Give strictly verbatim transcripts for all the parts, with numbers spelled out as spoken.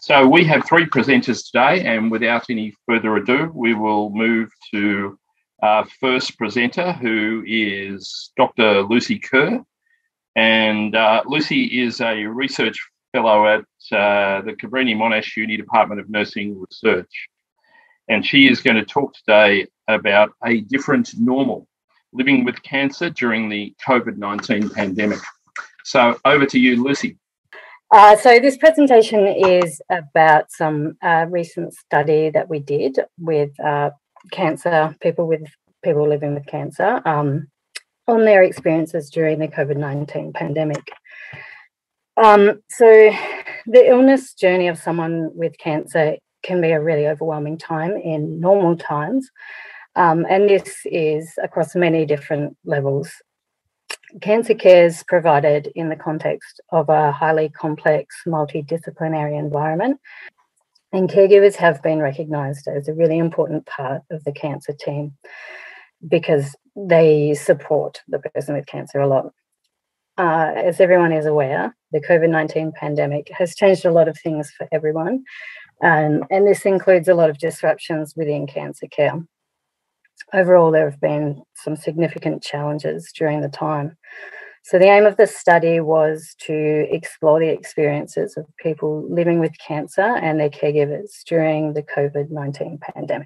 So we have three presenters today, and without any further ado, we will move to our first presenter, who is Doctor Lucielle Kerr. And uh, Lucy is a research fellow at uh, the Cabrini Monash Uni Department of Nursing Research. And she is going to talk today about a different normal, living with cancer during the COVID nineteen pandemic. So over to you, Lucy. Uh, so this presentation is about some uh, recent study that we did with uh, cancer, people with people living with cancer, um, on their experiences during the COVID nineteen pandemic. Um, so the illness journey of someone with cancer can be a really overwhelming time in normal times, um, and this is across many different levels. Cancer care is provided in the context of a highly complex, multidisciplinary environment, and caregivers have been recognised as a really important part of the cancer team because they support the person with cancer a lot. Uh, as everyone is aware, the COVID nineteen pandemic has changed a lot of things for everyone, um, and this includes a lot of disruptions within cancer care. Overall, there have been some significant challenges during the time. So the aim of the study was to explore the experiences of people living with cancer and their caregivers during the COVID nineteen pandemic.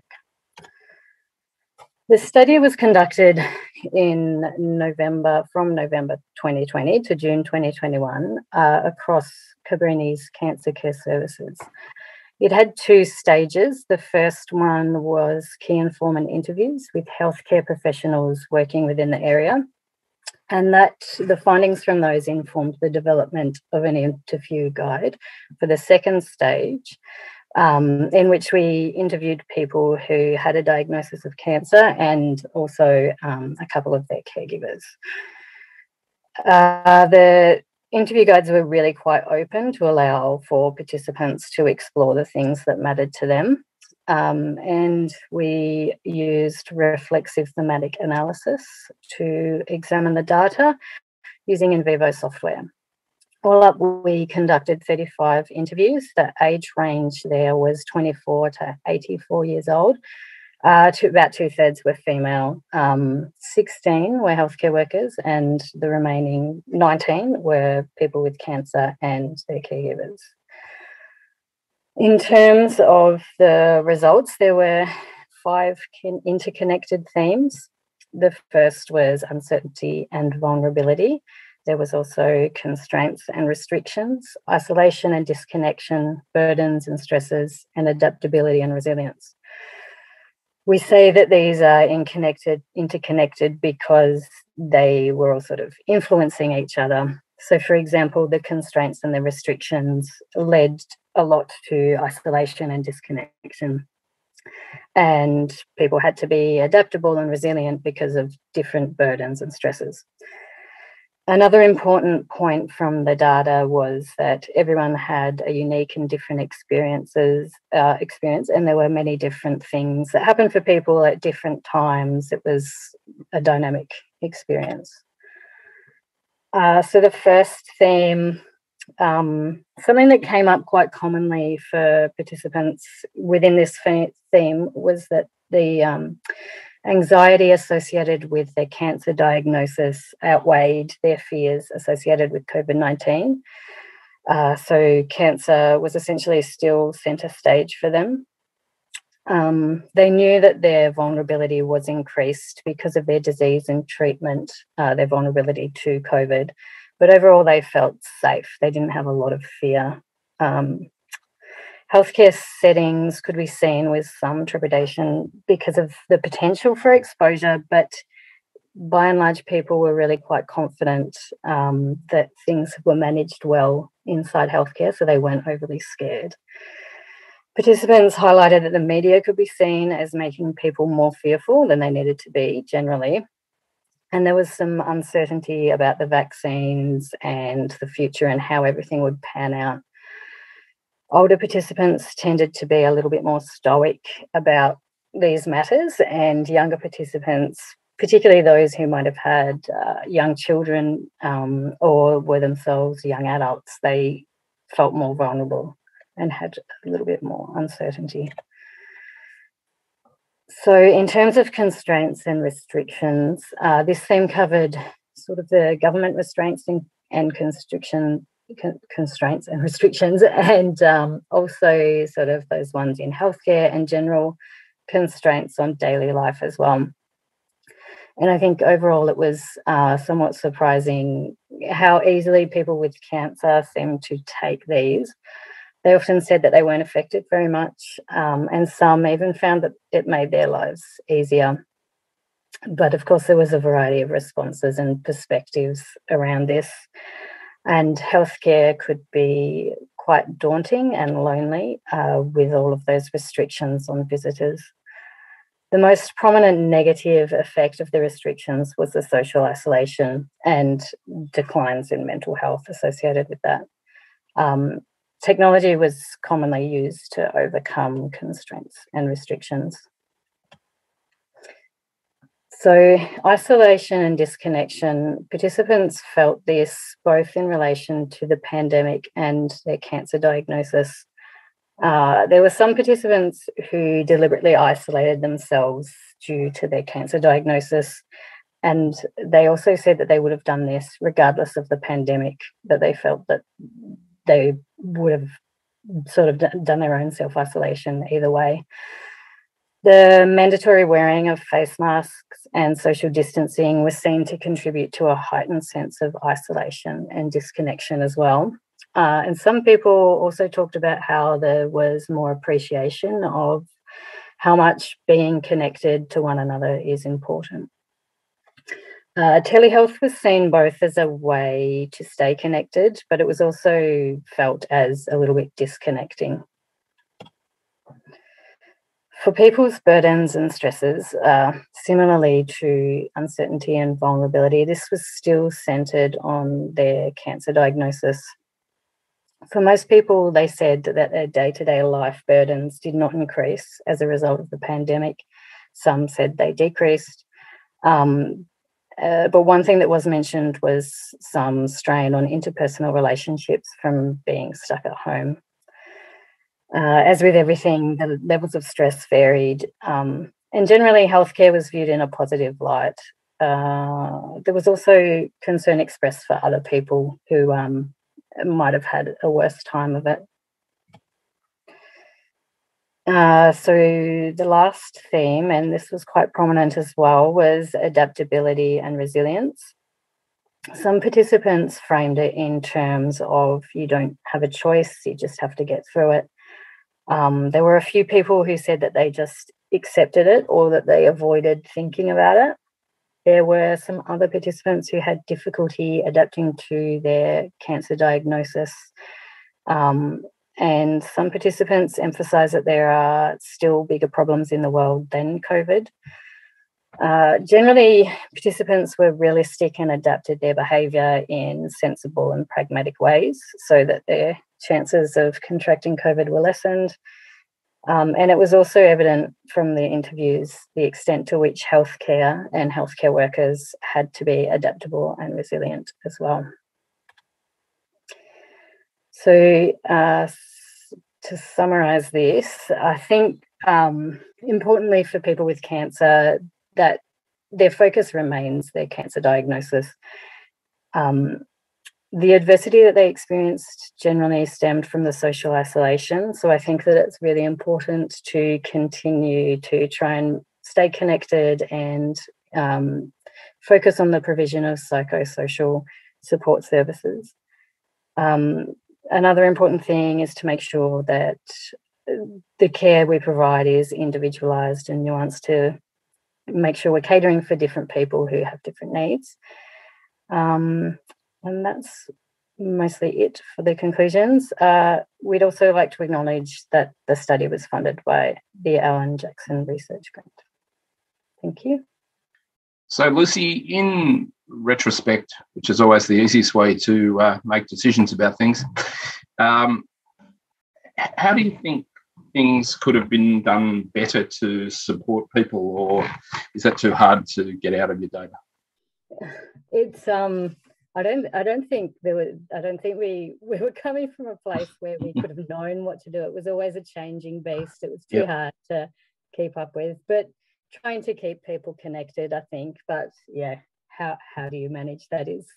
The study was conducted in November, from November twenty twenty to June twenty twenty-one, uh, across Cabrini's cancer care services. It had two stages. The first one was key informant interviews with healthcare professionals working within the area, and that the findings from those informed the development of an interview guide for the second stage, um, in which we interviewed people who had a diagnosis of cancer and also um, a couple of their caregivers. Uh, the interview guides were really quite open to allow for participants to explore the things that mattered to them. Um, and we used reflexive thematic analysis to examine the data using in vivo software. All up, we conducted thirty-five interviews. The age range there was twenty-four to eighty-four years old. Uh, to about two-thirds were female, um, sixteen were healthcare workers, and the remaining nineteen were people with cancer and their caregivers. In terms of the results, there were five interconnected themes. The first was uncertainty and vulnerability. There was also constraints and restrictions, isolation and disconnection, burdens and stresses, and adaptability and resilience. We say that these are interconnected, interconnected because they were all sort of influencing each other. So, for example, the constraints and the restrictions led a lot to isolation and disconnection. And people had to be adaptable and resilient because of different burdens and stresses. Another important point from the data was that everyone had a unique and different experiences, uh, experience, and there were many different things that happened for people at different times. It was a dynamic experience. Uh, so the first theme, um, something that came up quite commonly for participants within this theme was that the um, anxiety associated with their cancer diagnosis outweighed their fears associated with COVID nineteen. Uh, so cancer was essentially still centre stage for them. Um, they knew that their vulnerability was increased because of their disease and treatment, uh, their vulnerability to COVID. But overall, they felt safe. They didn't have a lot of fear. Um, Healthcare settings could be seen with some trepidation because of the potential for exposure, but by and large, people were really quite confident um, that things were managed well inside healthcare, so they weren't overly scared. Participants highlighted that the media could be seen as making people more fearful than they needed to be generally. And there was some uncertainty about the vaccines and the future and how everything would pan out. Older participants tended to be a little bit more stoic about these matters, and younger participants, particularly those who might have had uh, young children um, or were themselves young adults, they felt more vulnerable and had a little bit more uncertainty. So in terms of constraints and restrictions, uh, this theme covered sort of the government restraints and, and constriction, con, constraints and restrictions, and um, also sort of those ones in healthcare and general constraints on daily life as well. And I think overall it was uh, somewhat surprising how easily people with cancer seem to take these. They often said that they weren't affected very much, um, and some even found that it made their lives easier. But of course, there was a variety of responses and perspectives around this, and healthcare could be quite daunting and lonely uh, with all of those restrictions on visitors. The most prominent negative effect of the restrictions was the social isolation and declines in mental health associated with that. Um, technology was commonly used to overcome constraints and restrictions. So isolation and disconnection, participants felt this both in relation to the pandemic and their cancer diagnosis. Uh, there were some participants who deliberately isolated themselves due to their cancer diagnosis, and they also said that they would have done this regardless of the pandemic, that they felt that they would have sort of done their own self-isolation either way. The mandatory wearing of face masks and social distancing was seen to contribute to a heightened sense of isolation and disconnection as well. Uh, and some people also talked about how there was more appreciation of how much being connected to one another is important. Uh, telehealth was seen both as a way to stay connected, but it was also felt as a little bit disconnecting. For people's burdens and stresses, uh, similarly to uncertainty and vulnerability, this was still centred on their cancer diagnosis. For most people, they said that their day-to-day life burdens did not increase as a result of the pandemic. Some said they decreased. Um, uh, but one thing that was mentioned was some strain on interpersonal relationships from being stuck at home. Uh, as with everything, the levels of stress varied, um, and generally healthcare was viewed in a positive light. Uh, there was also concern expressed for other people who um, might have had a worse time of it. Uh, so the last theme, and this was quite prominent as well, was adaptability and resilience. Some participants framed it in terms of you don't have a choice, you just have to get through it. Um, there were a few people who said that they just accepted it or that they avoided thinking about it. There were some other participants who had difficulty adapting to their cancer diagnosis. Um, and some participants emphasised that there are still bigger problems in the world than COVID. Uh, generally, participants were realistic and adapted their behaviour in sensible and pragmatic ways so that their chances of contracting COVID were lessened. Um, and it was also evident from the interviews the extent to which healthcare and healthcare workers had to be adaptable and resilient as well. So uh, to summarise this, I think um, importantly for people with cancer, that their focus remains their cancer diagnosis. Um, the adversity that they experienced generally stemmed from the social isolation. So I think that it's really important to continue to try and stay connected and um, focus on the provision of psychosocial support services. Um, another important thing is to make sure that the care we provide is individualised and nuanced to make sure we're catering for different people who have different needs. Um, and that's mostly it for the conclusions. Uh, we'd also like to acknowledge that the study was funded by the Alan Jackson Research Grant. Thank you. So, Lucy, in retrospect, which is always the easiest way to uh, make decisions about things, um, how do you think things could have been done better to support people, or is that too hard to get out of your data? It's um, I don't I don't think there were I don't think we we were coming from a place where we could have known what to do. It was always a changing beast. It was too yep. hard to keep up with, but trying to keep people connected, I think. But yeah, how how do you manage that is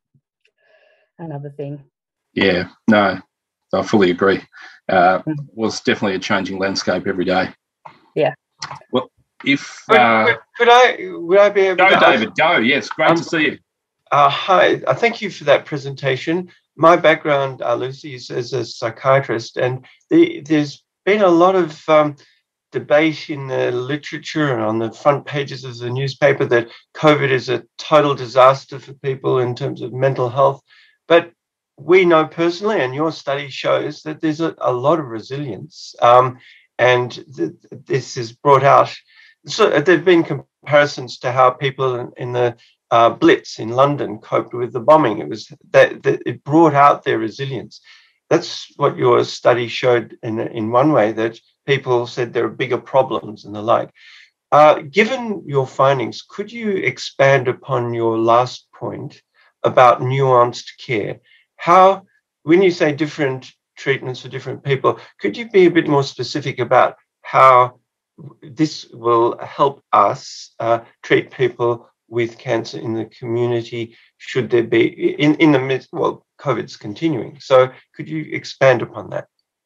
another thing. Yeah, no, I fully agree. Uh, mm. Was definitely a changing landscape every day. Yeah. Well, if could, uh, could, could I would I be able go, to David, ask, go. Yes, great um, to see you. Uh, hi, uh, thank you for that presentation. My background, uh, Lucy, is as a psychiatrist, and the, there's been a lot of um, debate in the literature and on the front pages of the newspaper that COVID is a total disaster for people in terms of mental health. But we know personally, and your study shows, that there's a, a lot of resilience. Um, and th- this is brought out. So there have been comparisons to how people in, in the uh, Blitz in London coped with the bombing. It was that, that it brought out their resilience. That's what your study showed in, in one way, that people said there are bigger problems and the like. Uh, given your findings, could you expand upon your last point about nuanced care? How, when you say different treatments for different people, could you be a bit more specific about how this will help us uh, treat people with cancer in the community, should there be, in, in the midst, well, COVID's continuing. So could you expand upon that?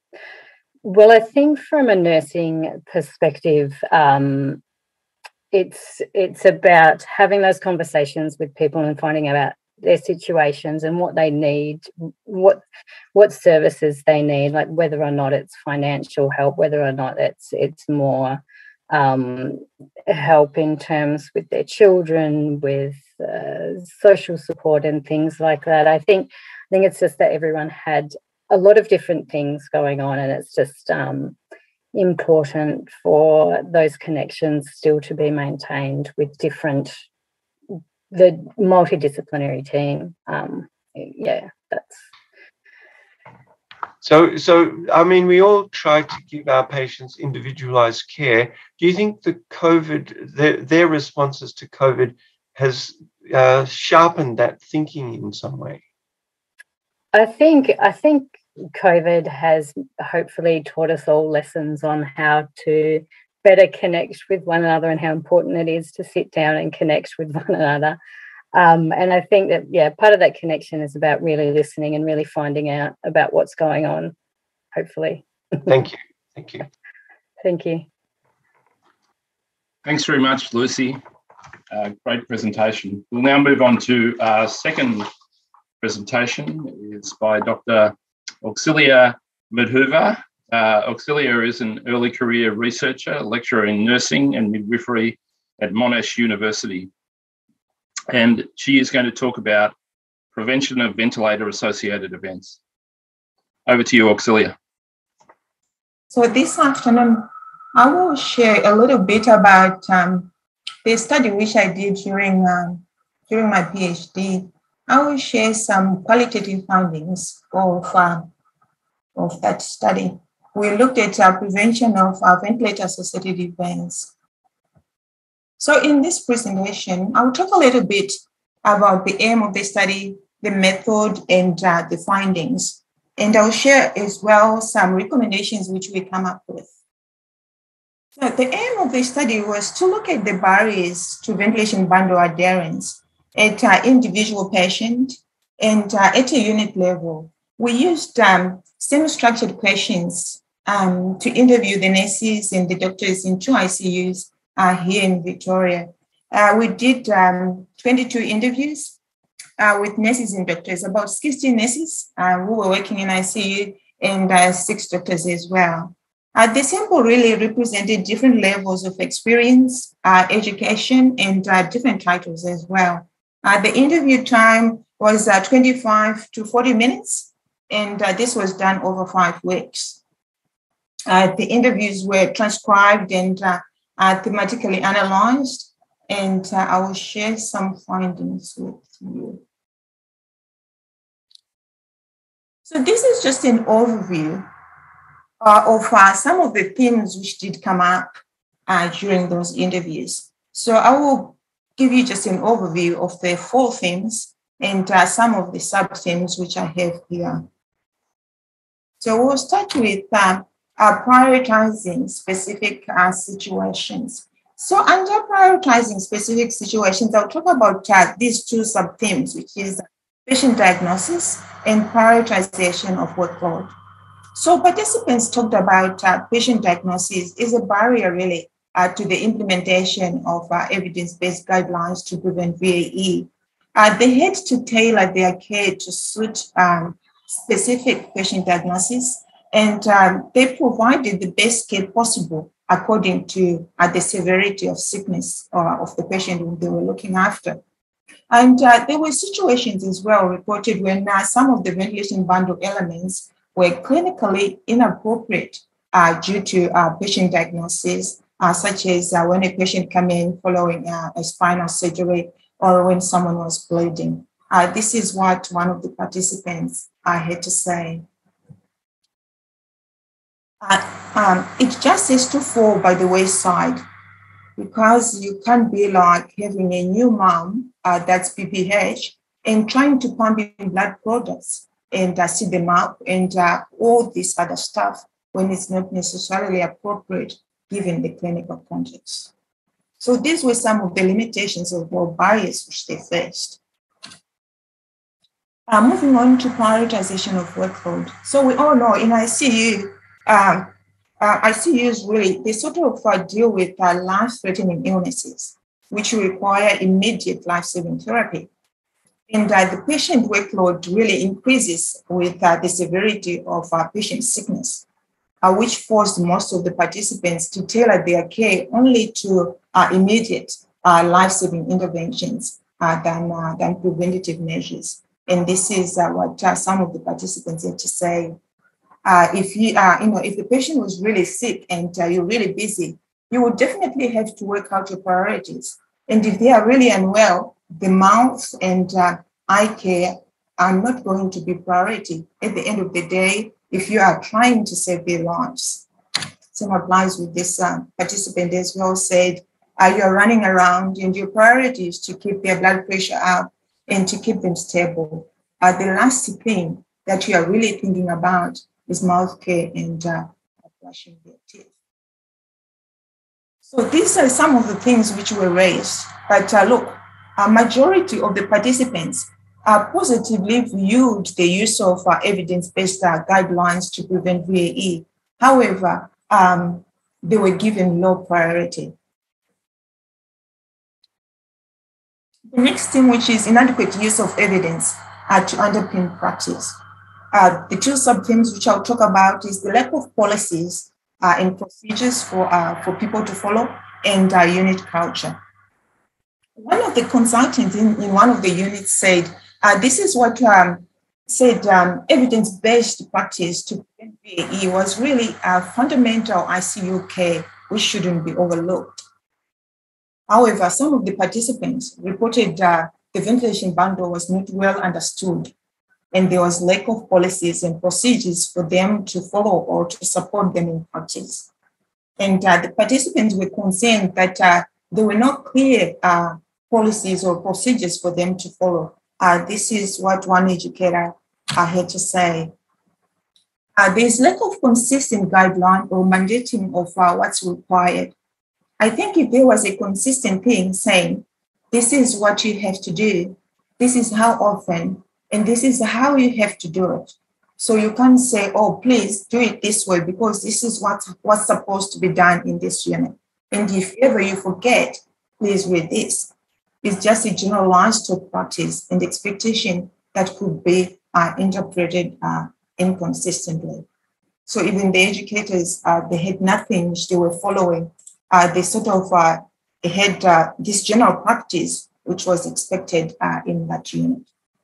Well, I think from a nursing perspective, um, it's it's about having those conversations with people and finding out their situations and what they need, what what services they need, like whether or not it's financial help, whether or not it's it's more um, help in terms with their children, with uh, social support and things like that. I think I think it's just that everyone had a lot of different things going on, and it's just um, important for those connections still to be maintained with different, the multidisciplinary team. Um, yeah, that's. So, so I mean, we all try to give our patients individualized care. Do you think the COVID, their, their responses to COVID has uh, sharpened that thinking in some way? I think, I think COVID has hopefully taught us all lessons on how to better connect with one another and how important it is to sit down and connect with one another. Um, and I think that, yeah, part of that connection is about really listening and really finding out about what's going on, hopefully. Thank you. Thank you. Thank you. Thanks very much, Lucy. Uh, great presentation. We'll now move on to our second presentation. It's by Doctor Auxilia Madhuvu. Uh, Auxilia is an early career researcher, lecturer in nursing and midwifery at Monash University. And she is going to talk about prevention of ventilator-associated events. Over to you, Auxilia. So this afternoon, I will share a little bit about um, the study which I did during, um, during my PhD. I will share some qualitative findings of, uh, of that study. We looked at uh, prevention of uh, ventilator-associated events. So in this presentation, I will talk a little bit about the aim of the study, the method, and uh, the findings. And I'll share as well some recommendations which we come up with. So the aim of the study was to look at the barriers to ventilation bundle adherence at uh, individual patient and uh, at a unit level. We used um, semi-structured questions um, to interview the nurses and the doctors in two I C Us Uh, here in Victoria. Uh, we did um, twenty-two interviews uh, with nurses and doctors, about sixty nurses uh, who were working in I C U and uh, six doctors as well. Uh, the sample really represented different levels of experience, uh, education, and uh, different titles as well. Uh, the interview time was uh, twenty-five to forty minutes, and uh, this was done over five weeks. Uh, the interviews were transcribed and uh, Uh, thematically analyzed, and uh, I will share some findings with you. So this is just an overview uh, of uh, some of the themes which did come up uh, during those interviews. So I will give you just an overview of the four themes and uh, some of the sub-themes which I have here. So we'll start with uh, uh, prioritizing specific uh, situations. So under prioritizing specific situations, I'll talk about uh, these two sub-themes, which is patient diagnosis and prioritization of workload. So participants talked about uh, patient diagnosis is a barrier really uh, to the implementation of uh, evidence-based guidelines to prevent V A E. Uh, they had to tailor their care to suit um, specific patient diagnosis, and um, they provided the best care possible according to uh, the severity of sickness uh, of the patient who they were looking after. And uh, there were situations as well reported when uh, some of the ventilation bundle elements were clinically inappropriate uh, due to uh, patient diagnosis, uh, such as uh, when a patient came in following uh, a spinal surgery or when someone was bleeding. Uh, this is what one of the participants uh, had to say. Uh, um, it just has to fall by the wayside, because you can't be like having a new mom uh, that's P P H and trying to pump in blood products and uh, see them up and uh, all this other stuff when it's not necessarily appropriate given the clinical context. So these were some of the limitations of or barriers which they faced. Uh, moving on to prioritization of workload. So we all know in I C U, um, uh, I C Us really, they sort of uh, deal with uh, life-threatening illnesses, which require immediate life-saving therapy. And uh, the patient workload really increases with uh, the severity of uh, patient sickness, uh, which forced most of the participants to tailor their care only to uh, immediate uh, life-saving interventions uh, than, uh, than preventative measures. And this is uh, what uh, some of the participants had to say. Uh, if you, uh, you know, if the patient was really sick and uh, you're really busy, you would definitely have to work out your priorities. And if they are really unwell, the mouth and uh, eye care are not going to be priority. At the end of the day, if you are trying to save their lives. Same applies with this uh, participant as well said, uh, you're running around and your priority is to keep their blood pressure up and to keep them stable. Uh, the last thing that you are really thinking about is mouth care and uh, brushing their teeth. So these are some of the things which were raised. But uh, look, a majority of the participants uh, positively viewed the use of uh, evidence-based uh, guidelines to prevent V A E. However, um, they were given low priority. The next thing, which is inadequate use of evidence uh, to underpin practice. Uh, the two sub-themes which I'll talk about is the lack of policies uh, and procedures for, uh, for people to follow and uh, unit culture. One of the consultants in, in one of the units said, uh, this is what um, said um, evidence-based practice to prevent V A E was really a fundamental I C U care which shouldn't be overlooked. However, some of the participants reported uh, the ventilation bundle was not well understood, and there was lack of policies and procedures for them to follow or to support them in practice. And uh, the participants were concerned that uh, there were not clear uh, policies or procedures for them to follow. Uh, this is what one educator uh, had to say. Uh, there is lack of consistent guideline or mandating of uh, what's required. I think if there was a consistent thing saying, this is what you have to do, this is how often, and this is how you have to do it. So you can't say, oh, please do it this way because this is what, what's supposed to be done in this unit. And if ever you forget, please read this. It's just a generalized practice and expectation that could be uh, interpreted uh, inconsistently. So even the educators, uh, they had nothing which they were following. Uh, they sort of uh, they had uh, this general practice which was expected uh, in that unit.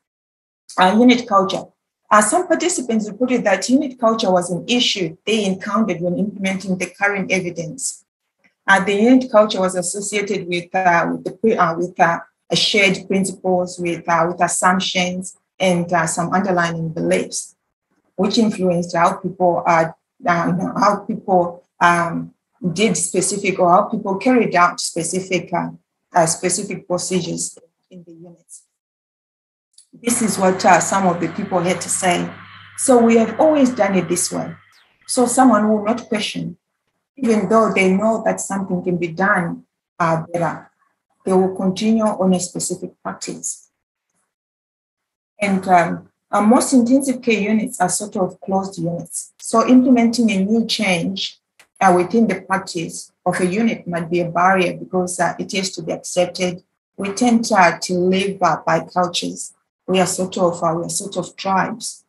Uh, unit culture. Uh, some participants reported that unit culture was an issue they encountered when implementing the current evidence. Uh, the unit culture was associated with uh, with, the, uh, with uh, shared principles, with uh, with assumptions, and uh, some underlying beliefs, which influenced how people uh, uh, how people um, did specific or how people carried out specific uh, uh, specific procedures in the units. This is what uh, some of the people had to say. So we have always done it this way. So someone will not question, even though they know that something can be done uh, better. They will continue on a specific practice. And um, our most intensive care units are sort of closed units. So implementing a new change uh, within the practice of a unit might be a barrier because uh, it has to be accepted. We tend uh, to live uh, by cultures. We are sort of uh, we are sort of tribes.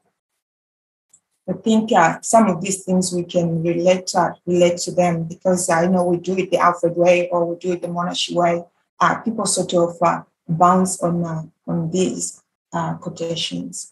I think uh, some of these things we can relate uh, relate to them because I uh, know we do it the Alfred way or we do it the Monash way. Uh, people sort of uh, bounce on uh, on these uh, quotations.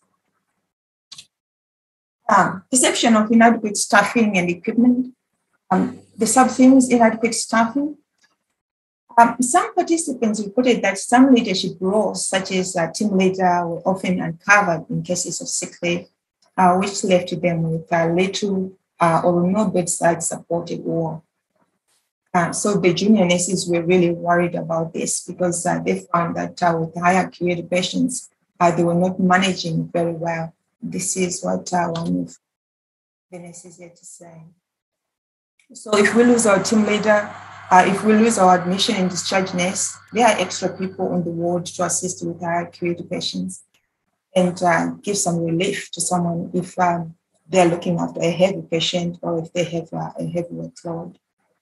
Um, perception of inadequate staffing and equipment. Um, the sub-themes, inadequate staffing. Um, some participants reported that some leadership roles, such as uh, team leader, were often uncovered in cases of sick leave, uh, which left them with uh, little uh, or no bedside support at all. Uh, so the junior nurses were really worried about this because uh, they found that uh, with higher acuity patients, uh, they were not managing very well. This is what uh, one of the nurses had to say. So if we lose our team leader, uh, if we lose our admission and discharge nurse, there are extra people on the ward to assist with higher acuity patients and uh, give some relief to someone if um, they're looking after a heavy patient or if they have uh, a heavy workload.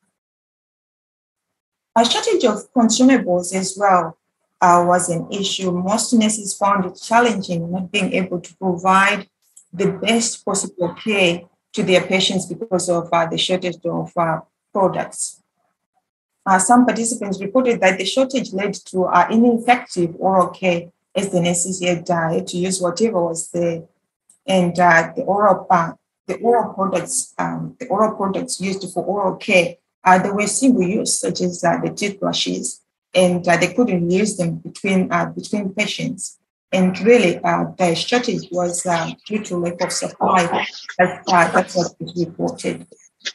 A shortage of consumables as well uh, was an issue. Most nurses found it challenging not being able to provide the best possible care to their patients because of uh, the shortage of uh, products. Uh, some participants reported that the shortage led to uh, ineffective oral care as the nurses had, uh, had to use whatever was there. And uh, the oral uh, the oral products, um, the oral products used for oral care, uh, they were single use, such as uh, the toothbrushes, and uh, they couldn't use them between uh, between patients. And really, uh, the shortage was uh, due to lack of supply. That's, uh, that's what was reported.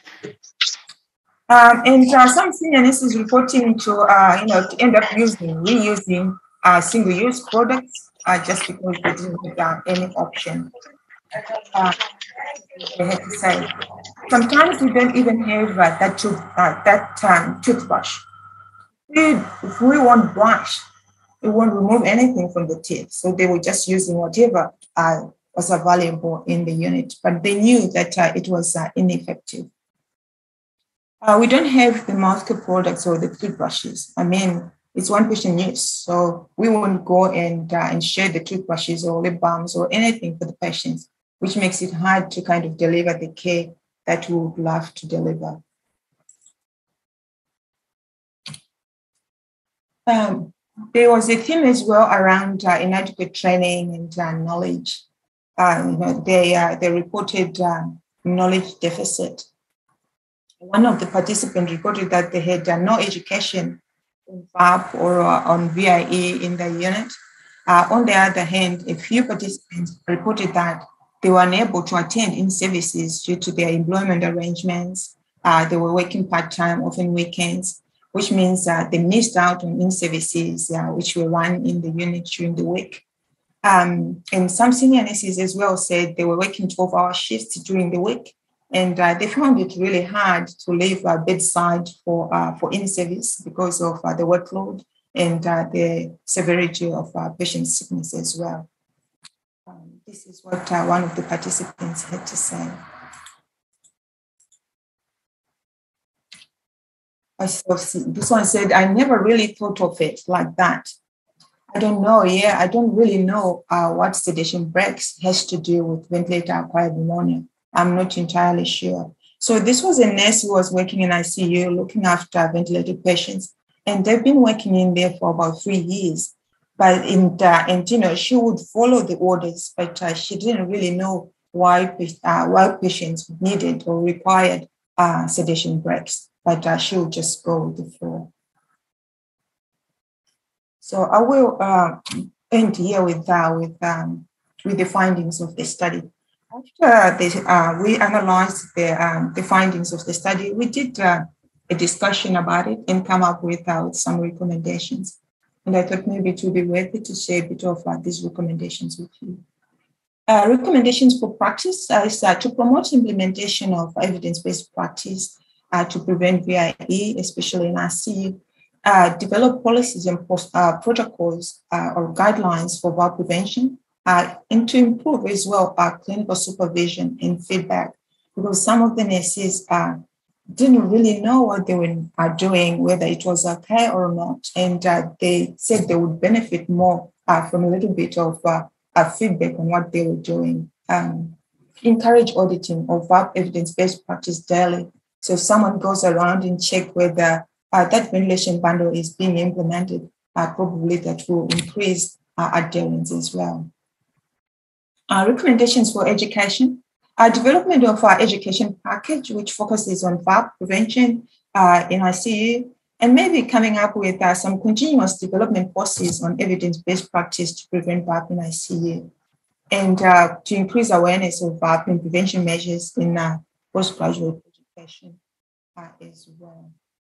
Um, and uh, some senior nurses reporting to, uh, you know, to end up using, reusing uh, single-use products uh, just because they didn't have any option. Uh, they had to say. Sometimes we don't even have uh, that, tooth, uh, that um, toothbrush. We, if we won't brush, it won't remove anything from the teeth. So they were just using whatever uh, was available in the unit, but they knew that uh, it was uh, ineffective. Uh, we don't have the mouthcare products or the toothbrushes. I mean, it's one patient use. So we won't go and, uh, and share the toothbrushes or lip balms or anything for the patients, which makes it hard to kind of deliver the care that we would love to deliver. Um, there was a theme as well around uh, inadequate training and uh, knowledge. Uh, you know, they, uh, they reported uh, knowledge deficit. One of the participants reported that they had uh, no education on V A P or uh, on V I E in the unit. Uh, on the other hand, a few participants reported that they were unable to attend in services due to their employment arrangements. Uh, they were working part-time, often weekends, which means uh, they missed out on in-services uh, which were run in the unit during the week. Um, and some senior nurses as well said they were working twelve-hour shifts during the week, and uh, they found it really hard to leave uh, bedside for uh, for in-service because of uh, the workload and uh, the severity of uh, patient sickness as well. Um, this is what uh, one of the participants had to say. So this one said, I never really thought of it like that. I don't know, yeah, I don't really know uh, what sedation breaks has to do with ventilator-acquired pneumonia. I'm not entirely sure. So this was a nurse who was working in I C U looking after ventilated patients, and they've been working in there for about three years. But in the, and you know, she would follow the orders, but uh, she didn't really know why uh, why patients needed or required uh, sedation breaks. But uh, she would just go with the flow. So I will uh, end here with uh, with um, with the findings of the study. After the, uh, we analyzed the um, the findings of the study, we did uh, a discussion about it and come up with, uh, with some recommendations. and I thought maybe it would be worth it to share a bit of uh, these recommendations with you. Uh, recommendations for practice uh, is uh, to promote implementation of evidence-based practice uh, to prevent V I E, especially in I C U. Uh, develop policies and post, uh, protocols uh, or guidelines for V A P prevention, uh, and to improve as well our clinical supervision and feedback, because some of the nurses uh, didn't really know what they were uh, doing, whether it was okay or not, and uh, they said they would benefit more uh, from a little bit of uh, uh, feedback on what they were doing. Um, encourage auditing of V A P evidence-based practice daily. So if someone goes around and check whether uh, that ventilation bundle is being implemented, uh, probably that will increase uh, adherence as well. Uh, recommendations for education. Uh, development of our education package, which focuses on V A P prevention uh, in I C U, and maybe coming up with uh, some continuous development courses on evidence-based practice to prevent V A P in I C U, and uh, to increase awareness of V A P and prevention measures in uh, postgraduate education uh, as well.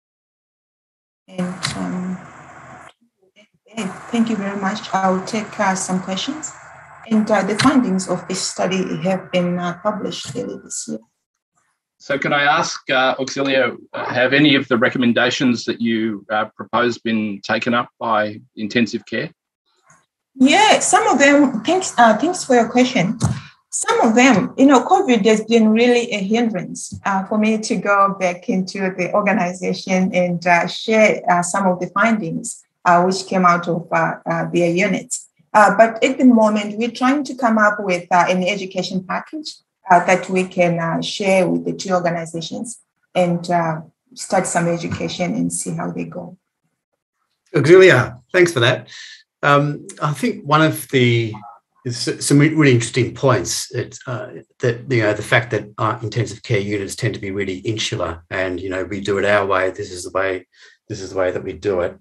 And um, thank you very much. I will take uh, some questions. And uh, the findings of this study have been uh, published earlier this year. So can I ask, uh, Auxilia, uh, have any of the recommendations that you uh, propose been taken up by intensive care? Yeah, some of them, thanks, uh, thanks for your question. Some of them, you know, COVID has been really a hindrance uh, for me to go back into the organization and uh, share uh, some of the findings uh, which came out of uh, uh, their units. Uh, but at the moment, we're trying to come up with uh, an education package uh, that we can uh, share with the two organizations and uh, start some education and see how they go. Auxilia, thanks for that. Um, I think one of the some really interesting points that, uh, that you know, the fact that uh, intensive care units tend to be really insular, and you know, we do it our way. This is the way. This is the way that we do it.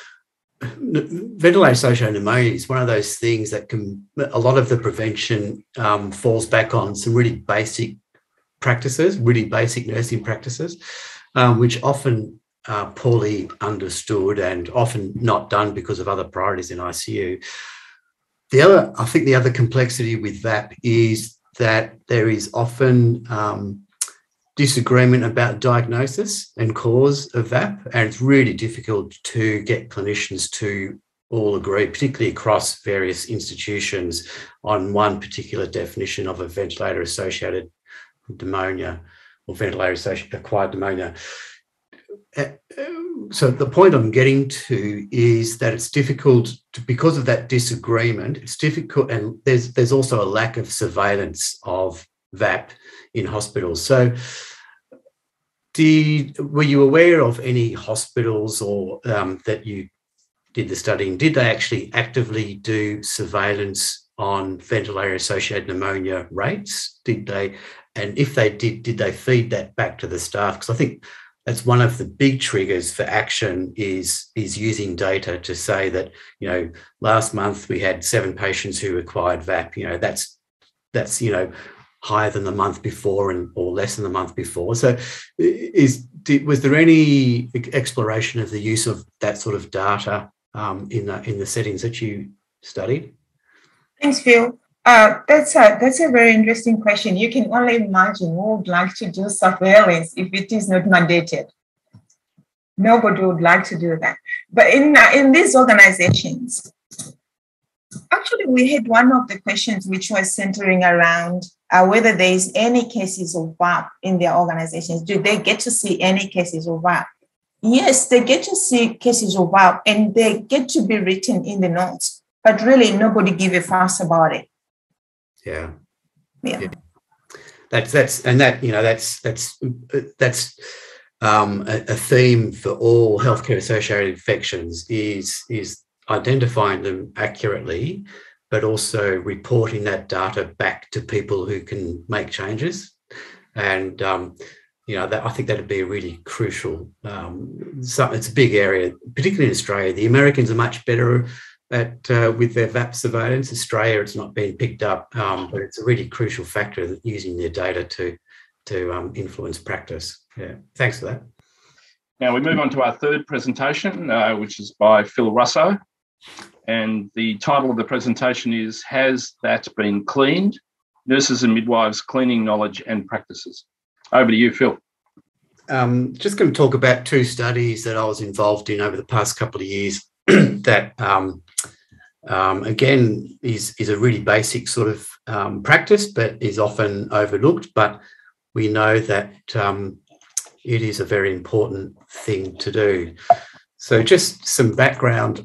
Ventilator-associated pneumonia is one of those things that can, a lot of the prevention um, falls back on some really basic practices, really basic nursing practices, um, which often are poorly understood and often not done because of other priorities in I C U. The other, I think the other complexity with V A P is that there is often um, disagreement about diagnosis and cause of V A P, and it's really difficult to get clinicians to all agree, particularly across various institutions, on one particular definition of a ventilator-associated pneumonia or ventilator-associated acquired pneumonia. So the point I'm getting to is that it's difficult to, because of that disagreement, it's difficult, and there's there's also a lack of surveillance of V A P in hospitals. So did, were you aware of any hospitals or um, that you did the studying, did they actually actively do surveillance on ventilator-associated pneumonia rates? Did they, and if they did, did they feed that back to the staff? Because I think that's one of the big triggers for action is, is using data to say that, you know, last month we had seven patients who acquired V A P. You know, that's, that's, you know, higher than the month before and or less than the month before. So is, did, was there any exploration of the use of that sort of data um, in, the, in the settings that you studied? Thanks, Phil. Uh, that's a that's a very interesting question. You can only imagine who would like to do surveillance if it is not mandated. Nobody would like to do that. But in uh, in these organizations, actually, we had one of the questions which was centering around uh, whether there is any cases of V A P in their organizations. Do they get to see any cases of V A P? Yes, they get to see cases of V A P, and they get to be written in the notes. But really, nobody give a fuss about it. Yeah. yeah, yeah, that's that's and that you know that's that's that's um, a, a theme for all healthcare associated infections is is identifying them accurately, but also reporting that data back to people who can make changes. And um, you know, that I think that'd be a really crucial. Um, so it's a big area, particularly in Australia. The Americans are much better at uh, with their V A P surveillance. Australia, it's not being picked up, um, but it's a really crucial factor using their data to to um, influence practice. Yeah, thanks for that. Now we move on to our third presentation, uh, which is by Phil Russo. And the title of the presentation is, Has That Been Cleaned? Nurses and Midwives Cleaning Knowledge and Practices. Over to you, Phil. Um, just going to talk about two studies that I was involved in over the past couple of years that, um, um, again, is, is a really basic sort of um, practice, but is often overlooked. But we know that um, it is a very important thing to do. So just some background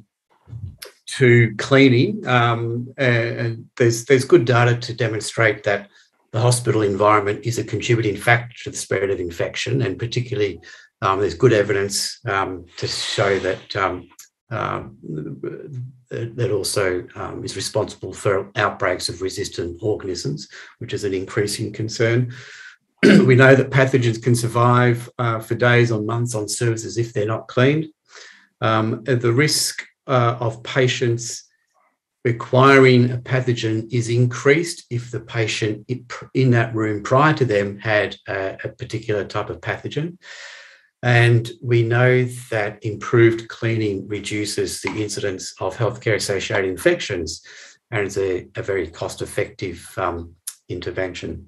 to cleaning. Um, and there's, there's good data to demonstrate that the hospital environment is a contributing factor to the spread of infection, and particularly um, there's good evidence um, to show that um, uh, that also um, is responsible for outbreaks of resistant organisms, which is an increasing concern. We know that pathogens can survive uh, for days or months on surfaces if they're not cleaned. Um, the risk uh, of patients requiring a pathogen is increased if the patient in that room prior to them had a, a particular type of pathogen. And we know that improved cleaning reduces the incidence of healthcare-associated infections, and is a, a very cost-effective um, intervention.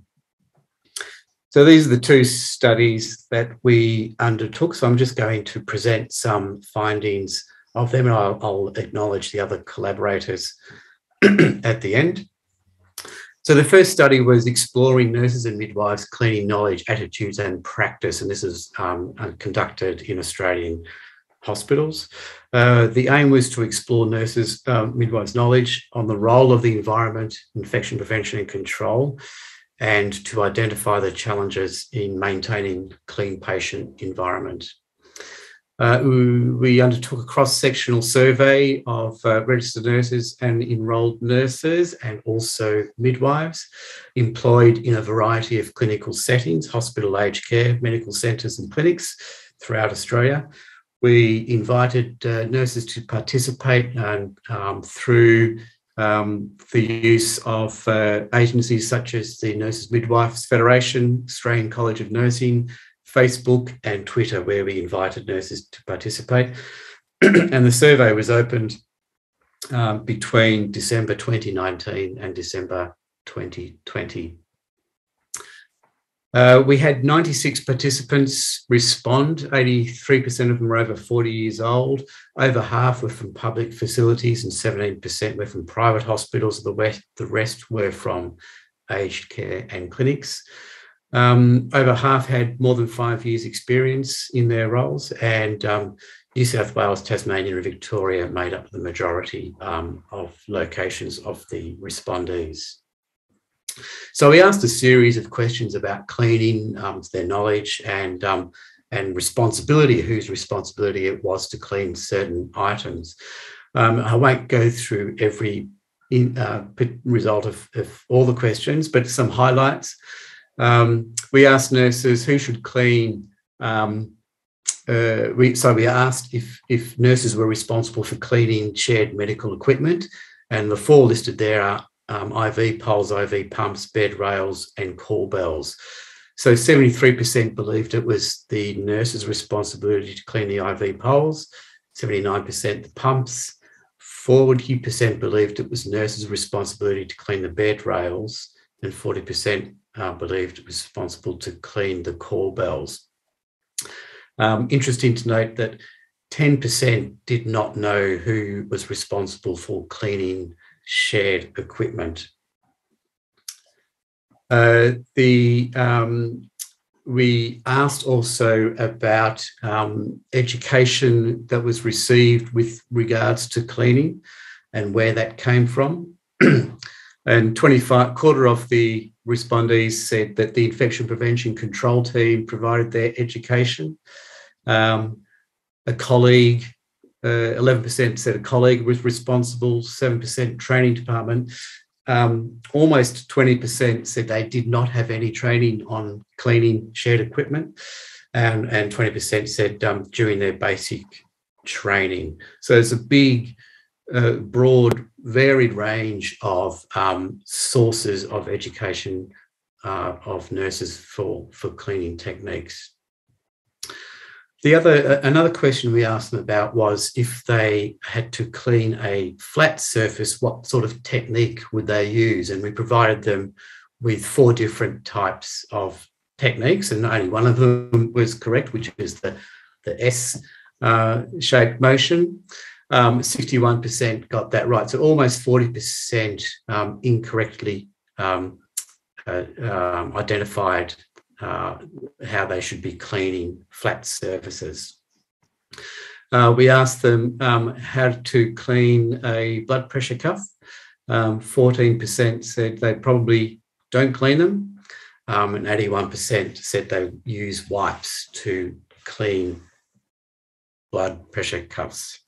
So these are the two studies that we undertook. So I'm just going to present some findings of them, and I'll, I'll acknowledge the other collaborators at the end. So the first study was exploring nurses and midwives cleaning knowledge, attitudes and practice, and this is um, conducted in Australian hospitals. Uh, the aim was to explore nurses, uh, midwives' knowledge on the role of the environment, infection prevention and control, and to identify the challenges in maintaining clean patient environment. Uh, we undertook a cross-sectional survey of uh, registered nurses and enrolled nurses, and also midwives employed in a variety of clinical settings, hospital aged care, medical centres and clinics throughout Australia. We invited uh, nurses to participate um, um, through um, the use of uh, agencies such as the Nurses Midwives Federation, Australian College of Nursing, Facebook and Twitter, where we invited nurses to participate. And the survey was opened um, between December twenty nineteen and December twenty twenty. Uh, we had ninety-six participants respond. eighty-three percent of them were over forty years old. Over half were from public facilities and seventeen percent were from private hospitals. The rest, the rest were from aged care and clinics. Um, over half had more than five years experience in their roles, and um, New South Wales, Tasmania and Victoria made up the majority um, of locations of the respondees. So we asked a series of questions about cleaning, um, their knowledge and, um, and responsibility, whose responsibility it was to clean certain items. Um, I won't go through every in, uh, result of, of all the questions, but some highlights. Um, we asked nurses who should clean. Um, uh, we, so we asked if, if nurses were responsible for cleaning shared medical equipment, and the four listed there are um, I V poles, I V pumps, bed rails and call bells. So seventy-three percent believed it was the nurse's responsibility to clean the I V poles, seventy-nine percent the pumps, forty percent believed it was nurse's responsibility to clean the bed rails, and forty percent Uh, believed it was responsible to clean the call bells. Um, interesting to note that ten percent did not know who was responsible for cleaning shared equipment. Uh, the, um, we asked also about um, education that was received with regards to cleaning and where that came from. And twenty-five quarter of the respondees said that the infection prevention control team provided their education. Um, a colleague, uh, eleven percent said a colleague was responsible, seven percent training department. Um, almost twenty percent said they did not have any training on cleaning shared equipment, and, and twenty percent said um, during their basic training. So it's a big, uh, broad, varied range of um, sources of education uh, of nurses for, for cleaning techniques. The other, another question we asked them about was if they had to clean a flat surface, what sort of technique would they use? And we provided them with four different types of techniques, and only one of them was correct, which is the, the S-shaped uh, motion. Um, sixty-one percent got that right. So almost forty percent um, incorrectly um, uh, um, identified uh, how they should be cleaning flat surfaces. Uh, we asked them um, how to clean a blood pressure cuff. Um, fourteen percent said they probably don't clean them, um, and eighty-one percent said they use wipes to clean blood pressure cuffs.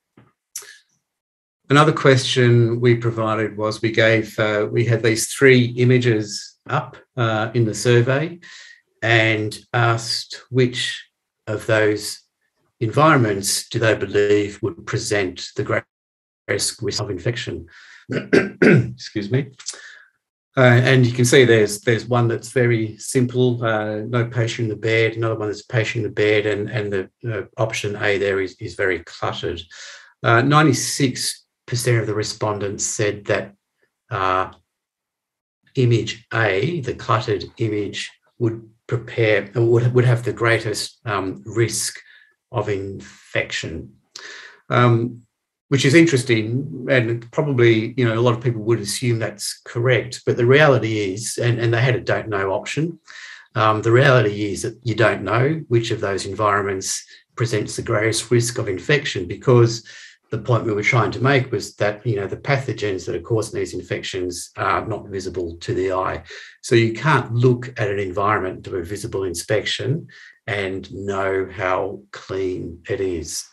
Another question we provided was we gave, uh, we had these three images up uh, in the survey and asked which of those environments do they believe would present the greatest risk of infection. Excuse me. Uh, and you can see there's there's one that's very simple, uh, no patient in the bed, another one that's patient in the bed, and, and the uh, option A there is, is very cluttered. Uh, ninety-six percent of the respondents said that uh, image A, the cluttered image, would prepare would, would have the greatest um, risk of infection, um, which is interesting, and probably, you know, a lot of people would assume that's correct, but the reality is, and, and they had a don't know option, um, the reality is that you don't know which of those environments presents the greatest risk of infection, because the point we were trying to make was that, you know, the pathogens that are causing these infections are not visible to the eye. So you can't look at an environment to a visible inspection and know how clean it is.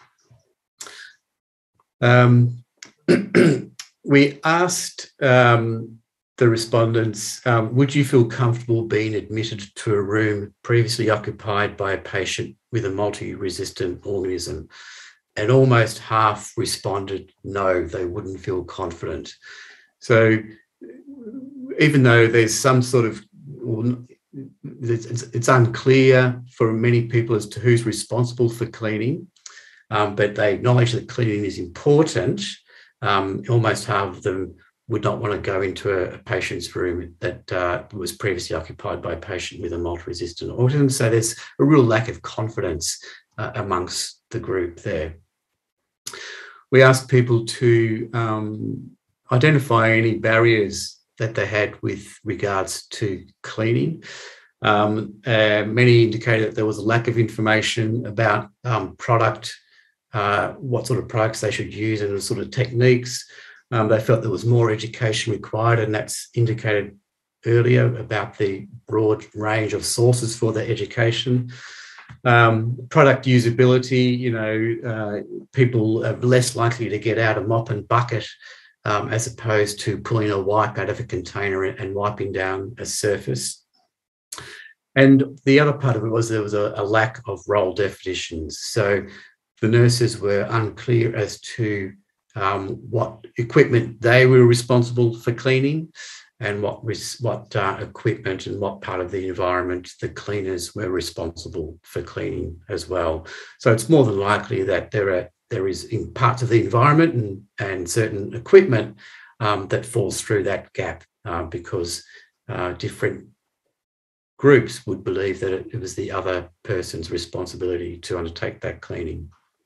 Um, we asked um, the respondents, um, would you feel comfortable being admitted to a room previously occupied by a patient with a multi-resistant organism? And almost half responded no, they wouldn't feel confident. So even though there's some sort of, it's, it's unclear for many people as to who's responsible for cleaning, um, but they acknowledge that cleaning is important, um, almost half of them would not want to go into a, a patient's room that uh, was previously occupied by a patient with a multi-resistant organism. So there's a real lack of confidence uh, amongst the group there. We asked people to um, identify any barriers that they had with regards to cleaning. Um, uh, many indicated that there was a lack of information about um, product, uh, what sort of products they should use and the sort of techniques. Um, they felt there was more education required, and that's indicated earlier about the broad range of sources for their education. Um, product usability, you know, uh, people are less likely to get out a mop and bucket um, as opposed to pulling a wipe out of a container and wiping down a surface. And the other part of it was there was a, a lack of role definitions. So the nurses were unclear as to um, what equipment they were responsible for cleaning, and what what uh, equipment and what part of the environment the cleaners were responsible for cleaning as well. So it's more than likely that there are there is in parts of the environment and, and certain equipment um, that falls through that gap uh, because uh, different groups would believe that it, it was the other person's responsibility to undertake that cleaning.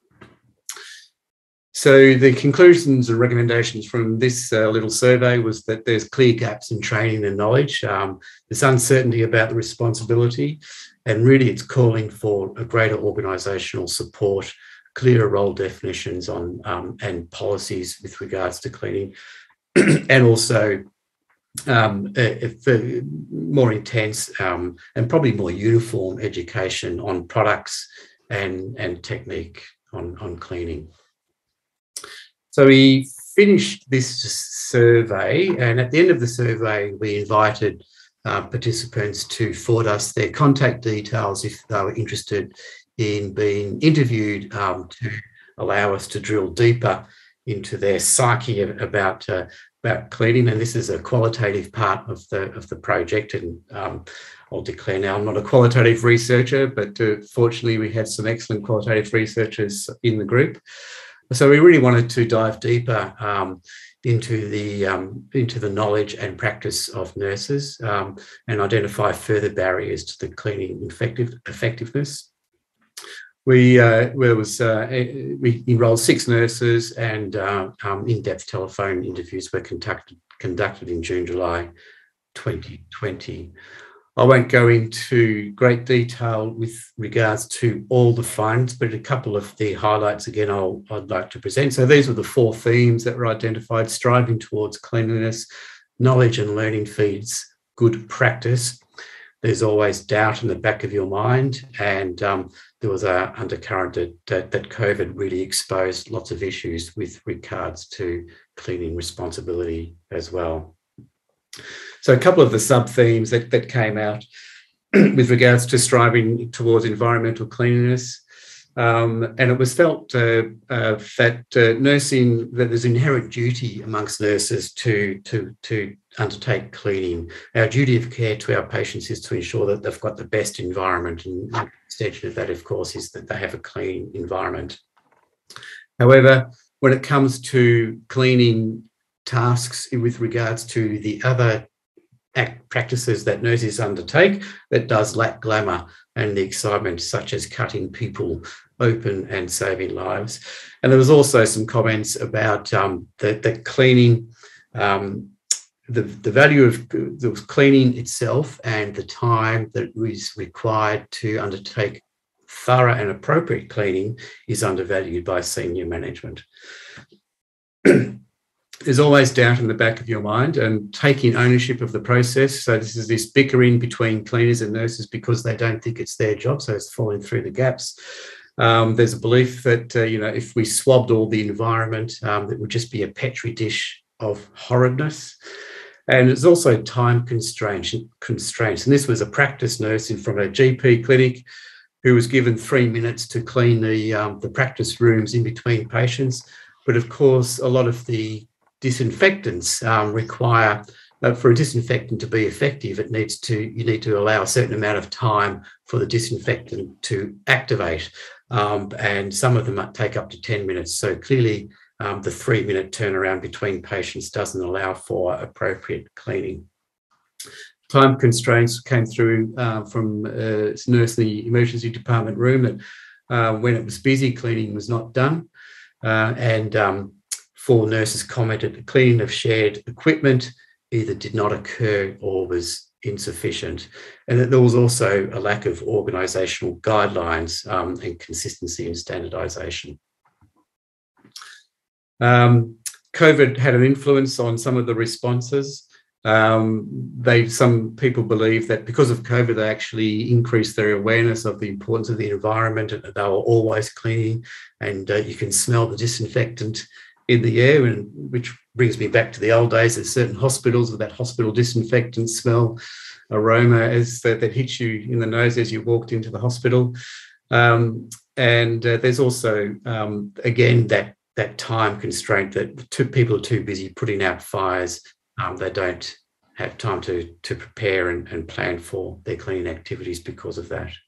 So the conclusions and recommendations from this uh, little survey was that there's clear gaps in training and knowledge. Um, there's uncertainty about the responsibility, and really it's calling for a greater organisational support, clearer role definitions on um, and policies with regards to cleaning, and also um, a, a more intense um, and probably more uniform education on products and, and technique on, on cleaning. So we finished this survey, and at the end of the survey, we invited uh, participants to forward us their contact details if they were interested in being interviewed um, to allow us to drill deeper into their psyche about uh, about cleaning. And this is a qualitative part of the of the project, and um, I'll declare now I'm not a qualitative researcher, but uh, fortunately we had some excellent qualitative researchers in the group. So we really wanted to dive deeper um, into the um, into the knowledge and practice of nurses um, and identify further barriers to the cleaning effective, effectiveness. We uh, there was uh, we enrolled six nurses, and uh, um, in-depth telephone interviews were conducted conducted in June, July twenty twenty. I won't go into great detail with regards to all the findings, but a couple of the highlights again I'll, I'd like to present. So these were the four themes that were identified: striving towards cleanliness, knowledge and learning feeds good practice. There's always doubt in the back of your mind, and um, there was an undercurrent that, that, that COVID really exposed lots of issues with regards to cleaning responsibility as well. So a couple of the sub-themes that, that came out with regards to striving towards environmental cleanliness. Um, and it was felt uh, uh, that uh, nursing, that there's inherent duty amongst nurses to, to, to undertake cleaning. Our duty of care to our patients is to ensure that they've got the best environment, and the extension of that, of course, is that they have a clean environment. However, when it comes to cleaning tasks with regards to the other act practices that nurses undertake, that does lack glamour and the excitement, such as cutting people open and saving lives. And there was also some comments about um, the, the cleaning, um, the, the value of the cleaning itself and the time that is required to undertake thorough and appropriate cleaning is undervalued by senior management. There's always doubt in the back of your mind, and taking ownership of the process. So this is this bickering between cleaners and nurses because they don't think it's their job, so it's falling through the gaps. Um, there's a belief that, uh, you know, if we swabbed all the environment, um, it would just be a petri dish of horridness. And there's also time constraints, constraints. And this was a practice nurse in from a G P clinic who was given three minutes to clean the, um, the practice rooms in between patients. But of course, a lot of the disinfectants um, require, uh, for a disinfectant to be effective, it needs to, you need to allow a certain amount of time for the disinfectant to activate. Um, and some of them might take up to ten minutes. So clearly um, the three minute turnaround between patients doesn't allow for appropriate cleaning. Time constraints came through uh, from a nurse in the emergency department room that uh, when it was busy, cleaning was not done. Uh, and um, four nurses commented the cleaning of shared equipment either did not occur or was insufficient, and that there was also a lack of organisational guidelines um, and consistency and standardisation. Um, COVID had an influence on some of the responses. Um, they, some people believe that because of COVID, they actually increased their awareness of the importance of the environment, and that they were always cleaning, and uh, you can smell the disinfectant in the air, and which brings me back to the old days. There's certain hospitals with that hospital disinfectant smell, aroma as that, that hits you in the nose as you walked into the hospital. Um, and uh, there's also, um, again, that, that time constraint that two, people are too busy putting out fires. Um, they don't have time to, to prepare and, and plan for their cleaning activities because of that.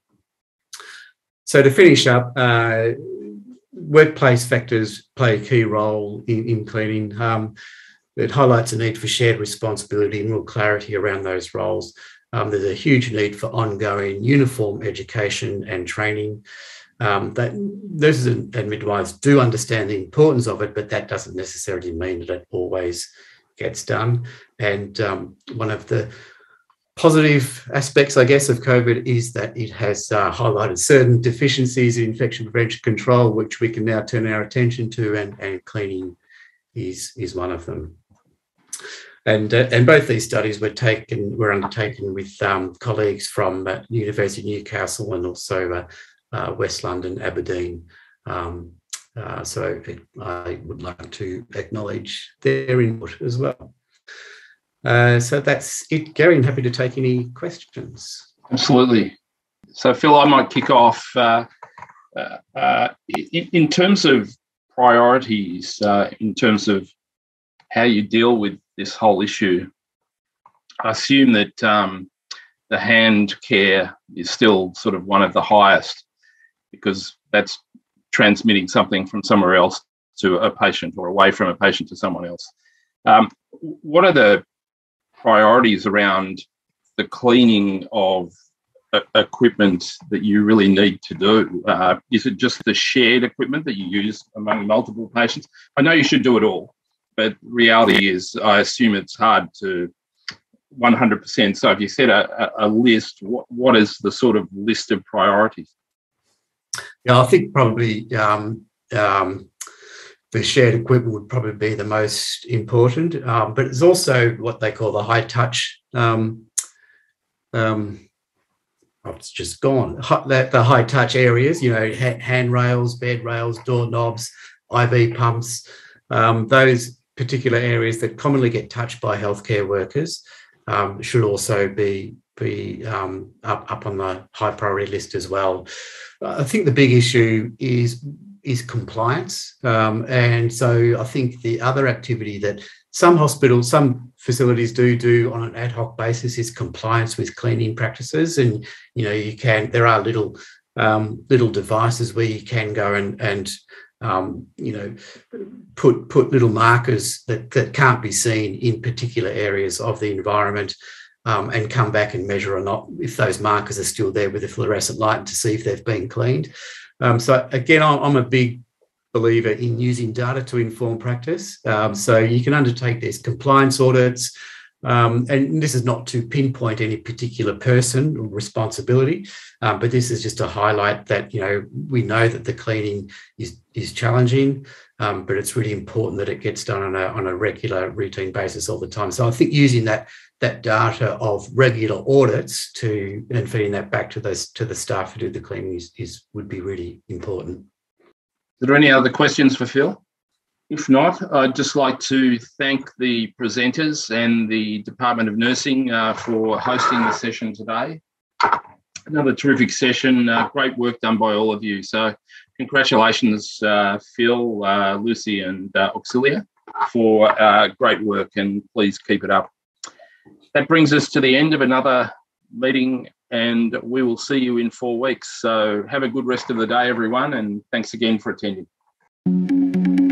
So to finish up, uh, workplace factors play a key role in, in cleaning. Um, it highlights a need for shared responsibility and real clarity around those roles. Um, there's a huge need for ongoing uniform education and training. Um, that nurses and, and midwives do understand the importance of it, but that doesn't necessarily mean that it always gets done. And um, one of the positive aspects, I guess, of COVID is that it has uh, highlighted certain deficiencies in infection prevention control, which we can now turn our attention to, and, and cleaning is, is one of them. And, uh, and both these studies were taken, were undertaken with um, colleagues from uh, University of Newcastle and also uh, uh, West London, Aberdeen. Um, uh, so it, I would like to acknowledge their input as well. Uh, so that's it. Gary, I'm happy to take any questions. Absolutely. So, Phil, I might kick off. Uh, uh, uh, in, in terms of priorities, uh, in terms of how you deal with this whole issue, I assume that um, the hand care is still sort of one of the highest, because that's transmitting something from somewhere else to a patient, or away from a patient to someone else. Um, what are the priorities around the cleaning of uh, equipment that you really need to do? Uh, is it just the shared equipment that you use among multiple patients? I know you should do it all, but reality is, I assume it's hard to one hundred percent. So if you set a, a list, what, what is the sort of list of priorities? Yeah, I think probably um, um, the shared equipment would probably be the most important, um, but it's also what they call the high touch. Um, um, oh, it's just gone. The, the high touch areas, you know, ha- handrails, bed rails, doorknobs, I V pumps, um, those particular areas that commonly get touched by healthcare workers um, should also be be um, up, up on the high priority list as well. I think the big issue is is compliance. Um, and so I think the other activity that some hospitals, some facilities do do on an ad hoc basis is compliance with cleaning practices. And, you know, you can, there are little um, little devices where you can go and, and um, you know, put put little markers that, that can't be seen in particular areas of the environment, um, and come back and measure or not if those markers are still there with a fluorescent light to see if they've been cleaned. Um, so again, I'm a big believer in using data to inform practice. Um, so you can undertake these compliance audits, um, and this is not to pinpoint any particular person or responsibility, um, but this is just to highlight that, you know, we know that the cleaning is is challenging, um, but it's really important that it gets done on a on a regular, routine basis all the time. So I think using that that data of regular audits to and feeding that back to those to the staff who do the cleaning is, is would be really important. Are there any other questions for Phil? If not, I'd just like to thank the presenters and the Department of Nursing uh, for hosting the session today. Another terrific session, uh, great work done by all of you. So congratulations, uh, Phil, uh, Lucy and uh, Auxilia, for uh, great work, and please keep it up. That brings us to the end of another meeting, and we will see you in four weeks. So have a good rest of the day, everyone, and thanks again for attending.